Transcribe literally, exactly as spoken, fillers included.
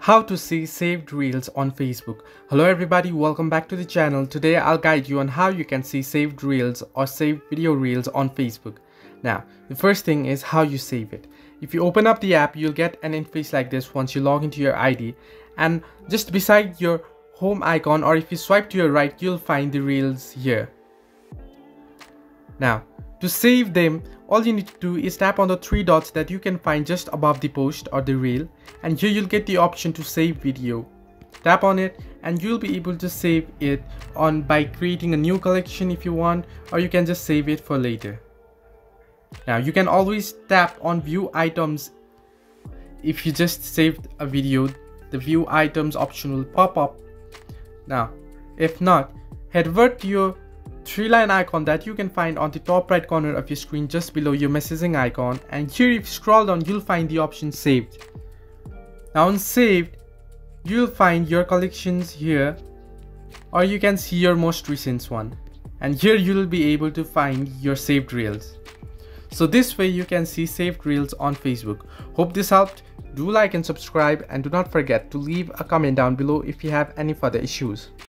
How to see saved reels on Facebook. Hello everybody, welcome back to the channel. Today I'll guide you on how you can see saved reels or saved video reels on Facebook. Now, the first thing is how you save it. If you open up the app, you'll get an interface like this once you log into your I D, and just beside your home icon, or if you swipe to your right, you'll find the reels here. Now, to save them, all you need to do is tap on the three dots that you can find just above the post or the reel, and here you'll get the option to save video. Tap on it and you'll be able to save it on by creating a new collection if you want, or you can just save it for later. Now you can always tap on view items. If you just saved a video, the view items option will pop up. Now if not, head over to your three line icon that you can find on the top right corner of your screen just below your messaging icon, and here if you scroll down you'll find the option saved. Now on saved, you'll find your collections here, or you can see your most recent one, and here you'll be able to find your saved reels. So this way you can see saved reels on Facebook. Hope this helped. Do like and subscribe, and do not forget to leave a comment down below if you have any further issues.